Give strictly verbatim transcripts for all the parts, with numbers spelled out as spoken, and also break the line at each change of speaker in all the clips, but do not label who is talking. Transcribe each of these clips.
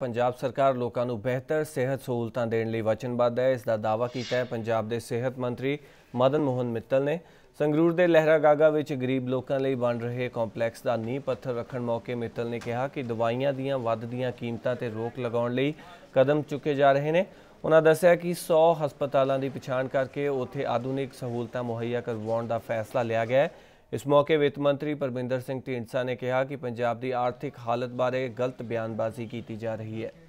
पंजाब सरकार लोगों को बेहतर सेहत सहूलतां देने लई वचनबद्ध है। इसका दावा किया है पंजाब के सेहत मंत्री मदन मोहन मित्तल ने। संगरूर के लहरा गागा विच गरीब लोगों लई बन रहे कॉम्पलैक्स का नींह पत्थर रखण मौके मित्तल ने कहा कि दवाइयां दीयां वधदियां कीमतां ते रोक लगाउण लई कदम चुके जा रहे हैं। उन्होंने दस्सिया कि सौ हस्पतालों की पछाण करके उत्थे आधुनिक सहूलतां मुहैया करवाउण का फैसला लिया गया है। इस मौके वित्त मंत्री परमिंदर सिंह ढींडसा ने कहा कि पंजाब की आर्थिक हालत बारे गलत बयानबाजी की जा रही है।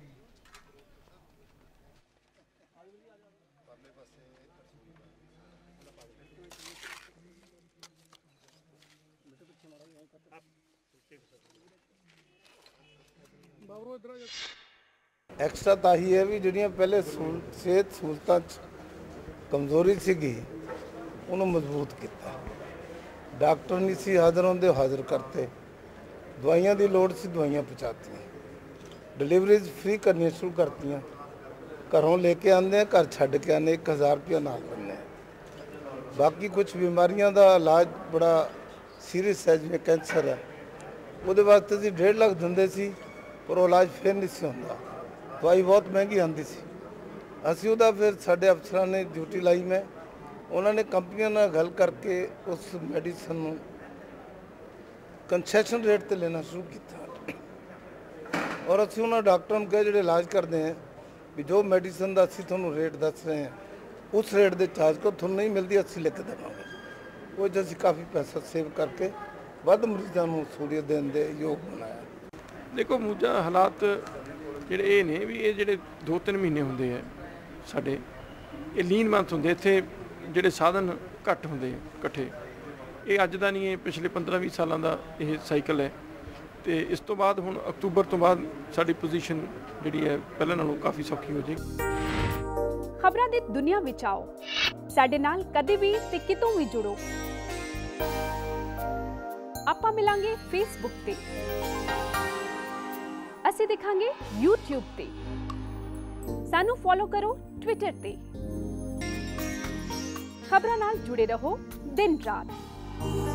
एक्स्ट्रा ਤਾਂ ਹੀ ਹੈ ਵੀ ਜਿਹੜੀਆਂ ਪਹਿਲੇ ਸਿਹਤ ਸਹੂਲਤਾਂ 'ਚ ਕਮਜ਼ੋਰੀ ਸੀਗੀ ਉਹਨੂੰ ਮਜ਼ਬੂਤ ਕੀਤਾ। ਡਾਕਟਰ ਨਹੀਂ ਸੀ ਹਾਜ਼ਰ ਹੁੰਦੇ, ਹਾਜ਼ਰ ਕਰਤੇ। ਦਵਾਈਆਂ ਦੀ ਲੋੜ ਸੀ, ਦਵਾਈਆਂ ਪਹੁੰਚਾਤੀਆਂ। ਡਿਲੀਵਰੀਜ਼ ਫ੍ਰੀ ਕਰਨੀਆਂ ਸ਼ੁਰੂ ਕਰਤੀਆਂ। ਘਰੋਂ ਲੈ ਕੇ ਆਉਂਦੇ ਆ, ਘਰ ਛੱਡ ਕੇ ਆਉਂਦੇ, ਇੱਕ ਹਜ਼ਾਰ ਰੁਪਇਆ ਨਾਲ ਦਿੰਦੇ ਆ। ਬਾਕੀ ਕੁਝ ਬਿਮਾਰੀਆਂ ਦਾ ਇਲਾਜ ਬੜਾ ਸੀਰੀਅਸ ਹੈ, ਜਿਵੇਂ ਕੈਂਸਰ ਹੈ, ਉਹਦੇ ਵਾਸਤੇ ਅਸੀਂ ਡੇਢ ਲੱਖ ਦਿੰਦੇ ਸੀ, ਪਰ ਉਹ ਇਲਾਜ ਫਿਰ ਨਹੀਂ ਸੀ ਹੁੰਦਾ। ਦਵਾਈ ਬਹੁਤ ਮਹਿੰਗੀ ਆਉਂਦੀ ਸੀ। ਅਸੀਂ ਉਹਦਾ ਫਿਰ ਸਾਡੇ ਅਫਸਰਾਂ ਨੇ ਡਿਊਟੀ ਲਾਈ। ਮੈਂ ਉਹਨਾਂ ਨੇ ਕੰਪਨੀਆਂ ਨਾਲ ਗੱਲ ਕਰਕੇ ਉਸ ਮੈਡੀਸਨ ਨੂੰ ਕੰਸੈਸ਼ਨ ਰੇਟ ਤੇ ਲੈਣਾ ਸ਼ੁਰੂ ਕੀਤਾ। ਔਰ ਅਸੀਂ ਉਹਨਾਂ ਡਾਕਟਰਾਂ ਨੂੰ ਕਿਹਾ ਜਿਹੜੇ ਇਲਾਜ ਕਰਦੇ ਆ ਵੀ ਜੋ ਮੈਡੀਸਨ ਦਾ ਅਸੀਂ ਤੁਹਾਨੂੰ ਰੇਟ ਦੱਸ ਰਹੇ ਹਾਂ ਉਸ ਰੇਟ ਦੇ ਚਾਰਜ ਕੋ ਤੁਹਾਨੂੰ ਨਹੀਂ ਮਿਲਦੀ, ਅਸੀਂ ਲਿਖ ਦੇਵਾਂਗੇ। ਉਹ 'ਚ ਅਸੀਂ ਕਾਫੀ ਪੈਸਾ ਸੇਵ ਕਰਕੇ ਵੱਧ ਮਰੀਜ਼ਾਂ ਨੂੰ ਸਹੂਲੀਅਤ ਦੇਣ ਦੇ ਯੋਗ ਬਣਾਇਆ।
देखो मूजा हालात ਜਿਹੜੇ ਇਹ ਨੇ ਵੀ ਇਹ ਜਿਹੜੇ ਦੋ ਤਿੰਨ ਮਹੀਨੇ ਹੁੰਦੇ ਆ ਸਾਡੇ ਇਹ ਲੀਨ ਮੰਥ ਹੁੰਦੇ ਇੱਥੇ ਜਿਹੜੇ ਸਾਧਨ ਘੱਟ ਹੁੰਦੇ ਇਕੱਠੇ। ਇਹ ਅੱਜ ਦਾ ਨਹੀਂ, ਇਹ ਪਿਛਲੇ ਪੰਦਰਾਂ ਵੀਹ ਸਾਲਾਂ ਦਾ ਇਹ ਸਾਈਕਲ ਹੈ। ਤੇ ਇਸ ਤੋਂ ਬਾਅਦ ਹੁਣ ਅਕਤੂਬਰ ਤੋਂ ਬਾਅਦ ਸਾਡੀ ਪੋਜੀਸ਼ਨ ਜਿਹੜੀ ਹੈ ਪਹਿਲਾਂ ਨਾਲੋਂ ਕਾਫੀ ਸੌਖੀ ਹੋ ਜਾਏਗੀ।
ਖਬਰਾਂ ਦੀ ਦੁਨੀਆ ਵਿੱਚ ਆਓ, ਸਾਡੇ ਨਾਲ ਕਦੇ ਵੀ ਤੇ ਕਿਤੋਂ ਵੀ ਜੁੜੋ। ਆਪਾਂ ਮਿਲਾਂਗੇ ਫੇਸਬੁੱਕ ਤੇ, ਅਸੀਂ ਦਿਖਾਂਗੇ YouTube ਤੇ, ਸਾਨੂੰ ਫੋਲੋ ਕਰੋ ਟਵਿੱਟਰ ਤੇ। ਖਬਰਾਂ ਨਾਲ ਜੁੜੇ ਰਹੋ ਦਿਨ ਰਾਤ।